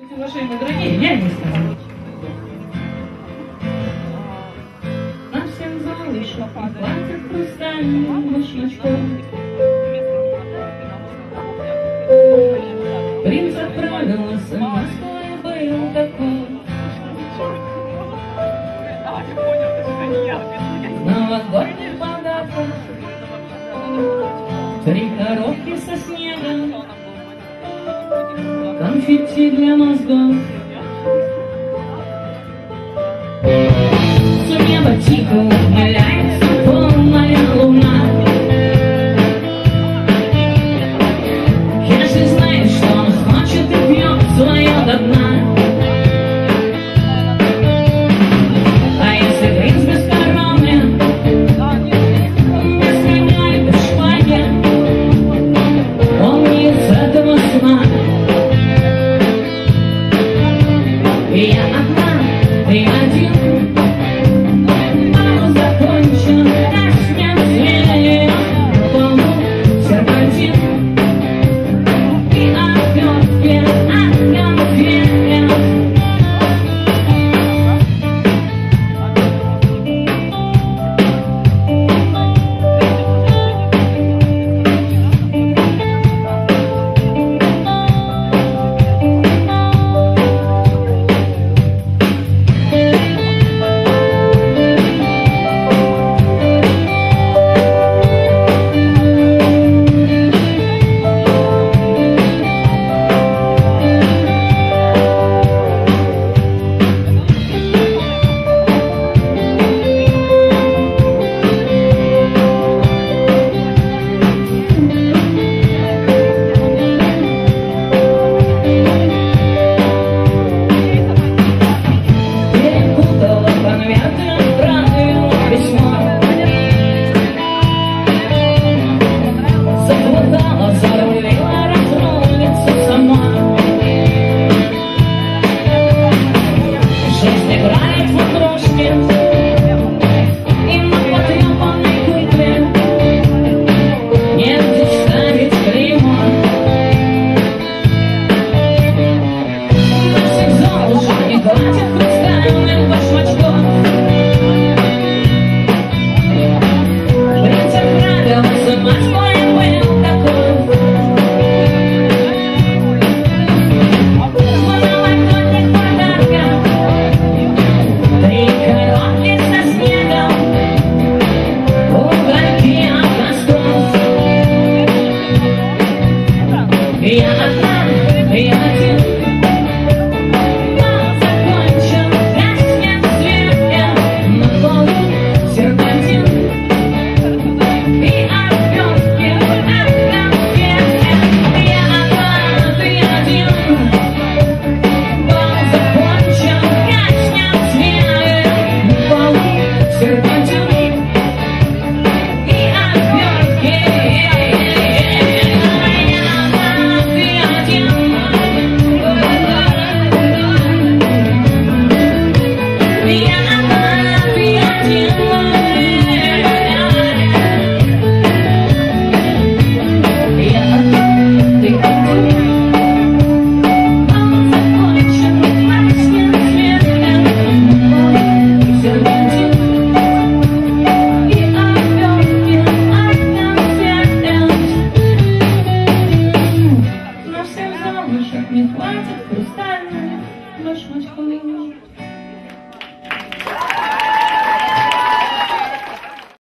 Здравствуйте, уважаемые дорогие, я не знаю. Нам всем залышно платят хрустальным мощничком. Принц отправился в Москву и был такой. Новогодний подарок, 3 коробки со снегом, конфетти для мозгов. С неба тихо ухмыляется полная луна. Если знаешь, что он хочет и пьет свое до дна. А если принц бескоронен, без коня и без шпаги, он не из этого сна. Я одна, ты один, мама закончен, даст зверя, полу серпантин, и отвертки от конфет. Я одна, я один, мама закончен, гаснет свет, на полу серпантин, и отвертки от конфет. Я одна, ты один, мама закончен, гаснет свет, на полу серпантин. Не хватит хрустальных башмачков.